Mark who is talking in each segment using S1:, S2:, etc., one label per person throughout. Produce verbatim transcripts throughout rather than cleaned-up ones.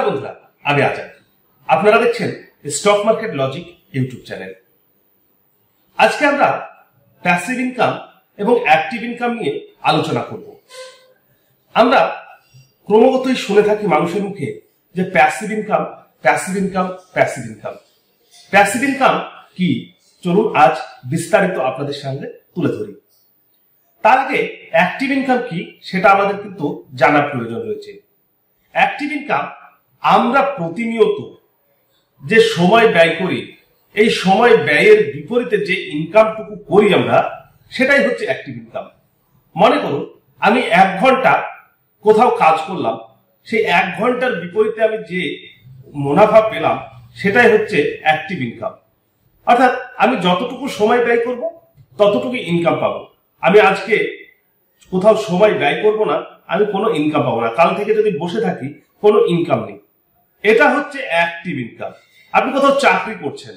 S1: নমস্কার বন্ধুরা, আমি আজাদ। আপনারা দেখছেন stock market logic YouTube channel. আজকে আমরা প্যাসিভ ইনকাম এবং অ্যাক্টিভ ইনকাম নিয়ে আলোচনা করব। আমরা ক্রমাগতই শুনে থাকি মানুষের মুখে যে passive income, passive income, passive income. Passive income কি, চলুন আজ বিস্তারিত আপনাদের সামনে তুলে ধরি। তার আগে অ্যাক্টিভ ইনকাম কি সেটা আমাদের কিন্তু জানার প্রয়োজন রয়েছে। অ্যাক্টিভ ইনকাম আমরা প্রতিনিয়ত যে সময় ব্যয় করি, এই সময় ব্যয়ের বিপরীতে যে ইনকামটুকু করি আমরা, সেটাই হচ্ছে অ্যাক্টিভ ইনকাম। মনে করুন আমি এক ঘন্টা কোথাও কাজ করলাম, সেই এক ঘন্টার বিপরীতে আমি যে মুনাফা পেলাম সেটাই হচ্ছে অ্যাক্টিভ ইনকাম। অর্থাৎ আমি যতটুকু সময় ব্যয় করব ততটুকু ইনকাম পাবো। আমি আজকে কোথাও সময় ব্যয় করব না, আমি কোনো ইনকাম পাবো না। কাল থেকে যদি বসে থাকি, কোনো ইনকাম নেই। এটা হচ্ছে অ্যাক্টিভ ইনকাম। আপনি কোথাও চাকরি করছেন,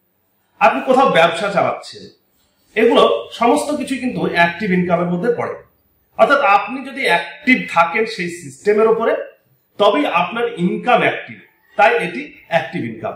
S1: আপনি কোথাও ব্যবসা চালাচ্ছেন, এগুলো সমস্ত কিছু কিন্তু অ্যাক্টিভ ইনকামের মধ্যে পড়ে। অর্থাৎ আপনি যদি অ্যাক্টিভ থাকেন সেই সিস্টেমের উপরে, তবেই আপনার ইনকাম অ্যাক্টিভ, তাই এটি অ্যাক্টিভ ইনকাম।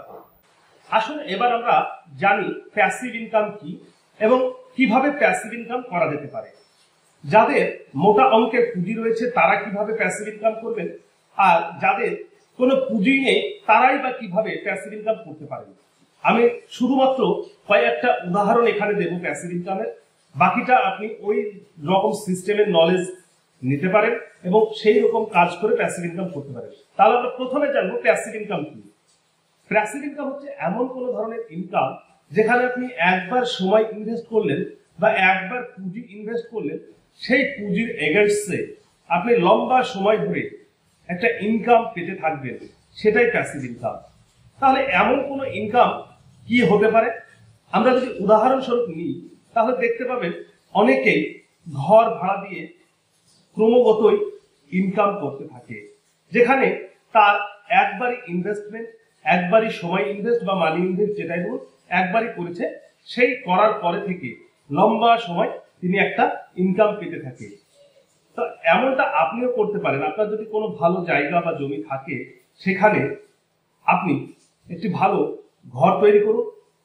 S1: আসলে এবার আমরা জানি প্যাসিভ ইনকাম কি এবং কিভাবে প্যাসিভ ইনকাম করা যেতে পারে। যাদের মোটা অঙ্কের পুঁজি রয়েছে তারা কিভাবে প্যাসিভ ইনকাম করবেন, আর যাদের কোনো পুঁজি নেই তারাই বা কিভাবে প্যাসিভ ইনকাম করতে পারেন। আমি শুধুমাত্র কয়েকটা উদাহরণ এখানে দেব প্যাসিভ ইনকামের। বাকিটা আপনি ওই রকম সিস্টেমের নলেজ নিতে পারেন এবং সেই রকম কাজ করে প্যাসিভ ইনকাম করতে পারেন। তাহলে আমরা প্রথমে জানবো প্যাসিভ ইনকাম কি। প্যাসিভ ইনকাম হচ্ছে এমন কোন ধরনের ইনকাম যেখানে আপনি একবার সময় ইনভেস্ট করলেন বা একবার পুঁজি ইনভেস্ট করলেন, সেই পুঁজির এগেইনস্টে আপনি লম্বা সময় ধরে একটা ইনকাম পেতে থাকবেন, সেটাই প্যাসিভ ইনকাম। তাহলে এমন কোন ইনকাম কি হতে পারে? আমরা যদি উদাহরণস্বরূপ নিই তাহলে দেখতে পাবেন অনেকেই ঘর ভাড়া দিয়ে ক্রমাগতই ইনকাম করতে থাকে, যেখানে তার একবারই ইনভেস্টমেন্ট, একবারই সময় ইনভেস্ট বা মানি ইনভেস্ট যেটাই বলুন, একবারই করেছে, সেই করার পরে থেকে লম্বা সময় তিনি একটা ইনকাম পেতে থাকে। তো এমনটা আপনিও করতে পারেন। আপনার যদি কোনো ভালো জায়গা বা জমি থাকে, সেখানে আপনি একটি ভালো ঘর তৈরি করুন,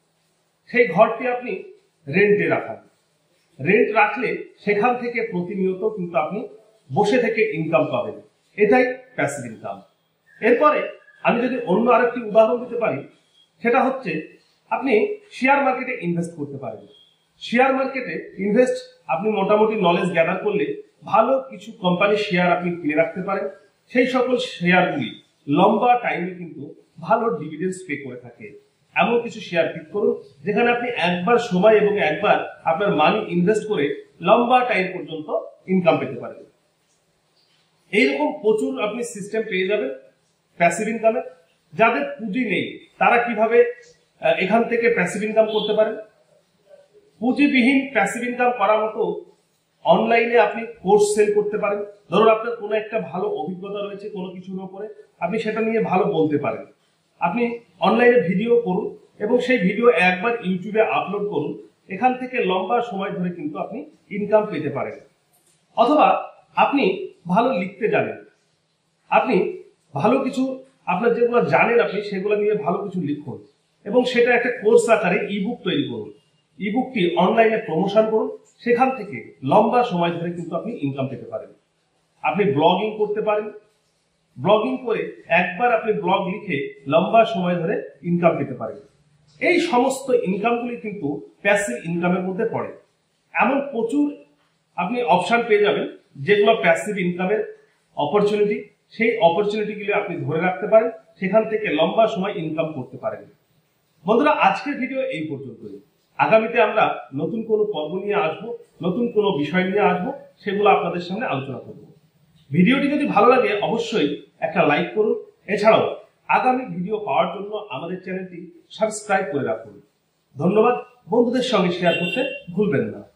S1: সেই ঘরটি আপনি রেন্টে রাখান। রেন্ট রাখলে সেখান থেকে প্রতিনিয়ত কিন্তু আপনি বসে থেকে ইনকাম পাবেন, এটাই প্যাসিভ ইনকাম। এরপরে আমি যদি অন্য আরেকটি উদাহরণ দিতে পারি, সেটা হচ্ছে আপনি শেয়ার মার্কেটে ইনভেস্ট করতে পারেন। শেয়ার মার্কেটে ইনভেস্ট আপনি মোটামুটি নলেজ গ্যাদার করলে ভালো কিছু কোম্পানির শেয়ার আপনি কিনে রাখতে পারেন। সেই সকল শেয়ারগুলি লম্বা টাইমে কিন্তু ভালো ডিভিডেন্ডস পে করে থাকে। এমন কিছু শেয়ার পিক করুন যেখানে আপনি একবার সময় এবং একবার আপনার মানি ইনভেস্ট করে লম্বা টাইম পর্যন্ত ইনকাম পেতে পারেন। এইরকম প্রচুর আপনি সিস্টেম পেয়ে যাবেন প্যাসিভ ইনকামের। যাদের পুঁজি নেই তারা কিভাবে এখান থেকে প্যাসিভ ইনকাম করতে পারেন? পুঁজিবিহীন প্যাসিভ ইনকাম করার মতো অনলাইনে আপনি কোর্স সেল করতে পারেন। ধরুন আপনার কোনো একটা ভালো অভিজ্ঞতা রয়েছে কোনো কিছুর উপরে, আপনি সেটা নিয়ে ভালো বলতে পারেন। আপনি অনলাইনে ভিডিও করুন এবং সেই ভিডিও একবার ইউটিউবে আপলোড করুন। এখান থেকে লম্বা সময় ধরে কিন্তু আপনি ইনকাম পেতে পারেন। অথবা আপনি ভালো লিখতে জানেন, আপনি ভালো কিছু আপনার যেগুলো জানেন আপনি সেগুলো নিয়ে ভালো কিছু লিখুন এবং সেটা একটা কোর্স আকারে ইবুক তৈরি করুন। ইবুকটি অনলাইনে প্রমোশন করুন, সেখান থেকে লম্বা সময় ধরে কিন্তু আপনি ইনকাম পেতে পারেন। আপনি ব্লগিং করতে পারেন, ব্লগিং করে একবার আপনি ব্লগ লিখে লম্বা সময় ধরে ইনকাম পেতে পারেন। এই সমস্ত ইনকামগুলি কিন্তু প্যাসিভ ইনকামের মধ্যে পড়ে। এমন প্রচুর আপনি অপশন পেয়ে যাবেন যেগুলো প্যাসিভ ইনকামের অপরচুনিটি। সেই অপরচুনিটিগুলি আপনি ধরে রাখতে পারেন, সেখান থেকে লম্বা সময় ইনকাম করতে পারেন। বন্ধুরা, আজকের ভিডিও এই পর্যন্তই। আগামীতে আমরা নতুন কোনো পর্ব নিয়ে আসবো, নতুন কোনো বিষয় নিয়ে আসবো, সেগুলো আপনাদের সামনে আলোচনা করব। ভিডিওটি যদি ভালো লাগে অবশ্যই একটা লাইক করুন। এছাড়াও আগামী ভিডিও পাওয়ার জন্য আমাদের চ্যানেলটি সাবস্ক্রাইব করে রাখুন। ধন্যবাদ। বন্ধুদের সঙ্গে শেয়ার করতে ভুলবেন না।